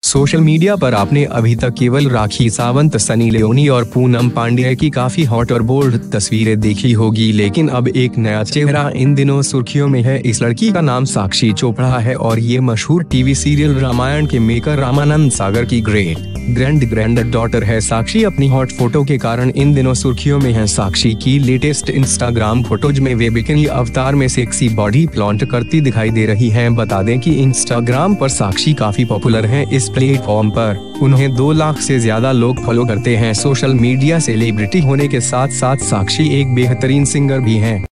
Social media पर आपने अभी तक केवल राखी सावंत, सनी लियोनी और पूनम पांडेय की काफी हॉट और बोल्ड तस्वीरें देखी होगी, लेकिन अब एक नया चेहरा इन दिनों सुर्खियों में है। इस लड़की का नाम साक्षी चोपड़ा है और ये मशहूर टीवी सीरियल रामायण के मेकर रामानंद सागर की ग्रैंड डॉटर है। साक्षी अपनी हॉट फोटो के कारण इन दिनों सुर्खियों में है। साक्षी की लेटेस्ट इंस्टाग्राम फोटोज में वे बिकिनी अवतार में सेक्सी बॉडी फ्लॉन्ट करती दिखाई दे रही हैं। बता दें कि इंस्टाग्राम पर साक्षी काफी पॉपुलर है। इस प्लेटफॉर्म पर उन्हें 2 लाख से ज्यादा लोग फॉलो करते हैं। सोशल मीडिया सेलिब्रिटी होने के साथ साथ साक्षी एक बेहतरीन सिंगर भी हैं।